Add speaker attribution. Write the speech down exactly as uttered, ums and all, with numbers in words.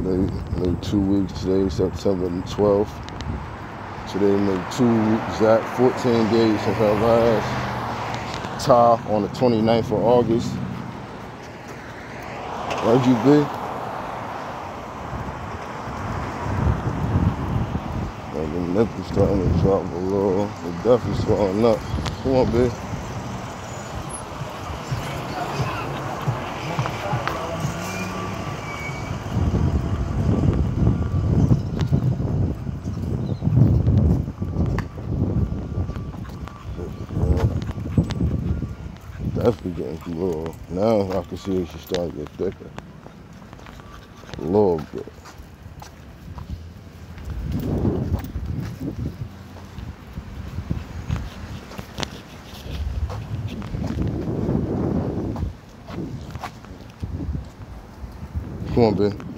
Speaker 1: They made two weeks today, September twelfth. Today made two exact fourteen days since our last tie on the twenty-ninth of August. Where'd you be? And the nipples starting to drop below. The definitely swelling up. Come on, babe. Definitely getting a little. Now I can see it, she's starting to get thicker. A little bit. Come on, babe.